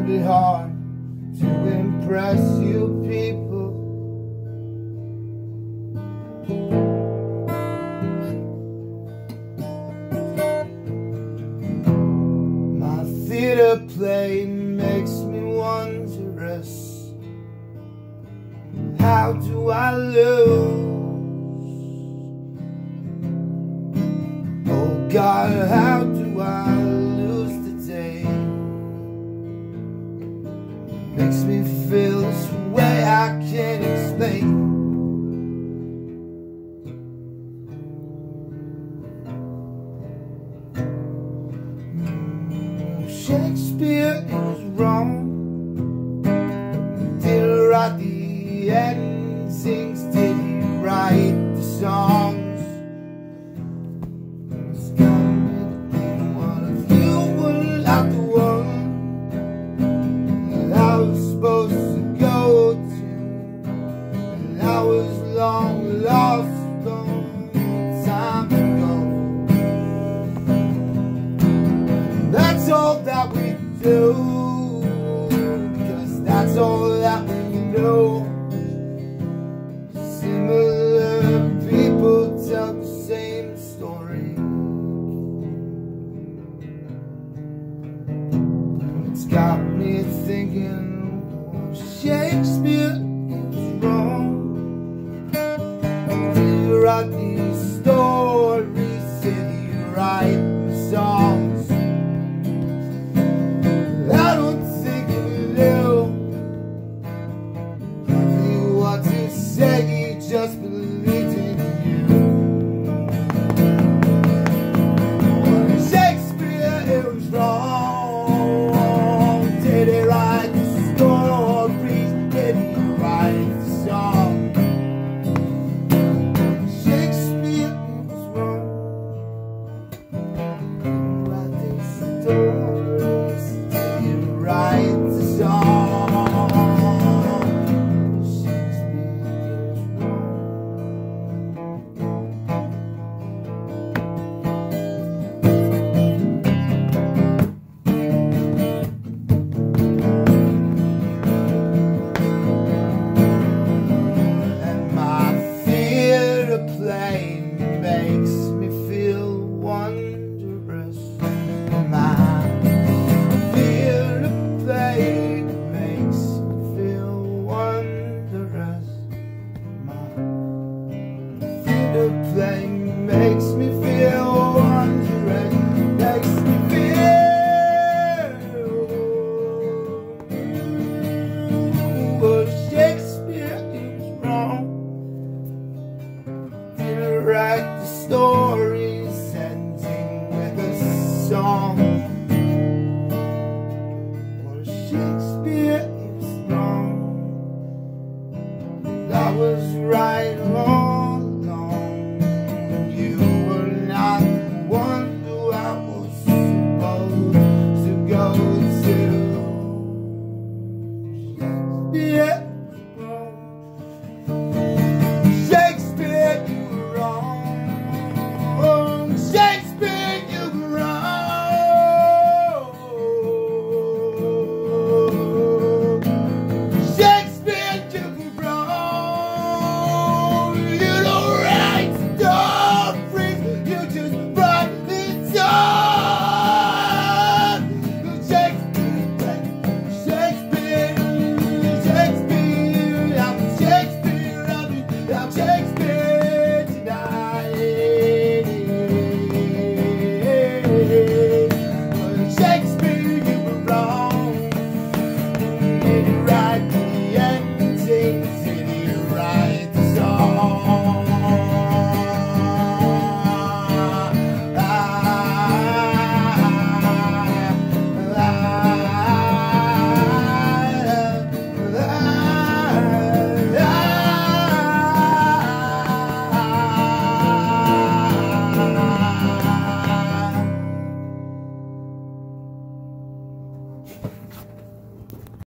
find it hard to impress you people. My theater play makes me wondrous. How do I lose? Oh God, how do I lose today? Makes me feel this way I can't explain. Shakespeare is wrong. Didn't write the endings, did he write the songs? It's got me thinking, what if you were not the one that I was supposed to go to, and I was long lost long time ago? That's all that we do, 'cause that's all that we know. Similar people tell the same story. It's got me thinking, Shakespeare is wrong. Did he write these stories? Did he write the songs? I don't think he knew what to say, he just believed in you. Shakespeare, it was wrong. Did he write the stories? Did he write the song? Shakespeare, it was wrong. Did he write these stories? Did he write the song? Play makes me feel wondrous. My theater play makes me feel wondrous. My theater play makes me feel wondrous. Makes me feel. But Shakespeare is wrong. Write the story.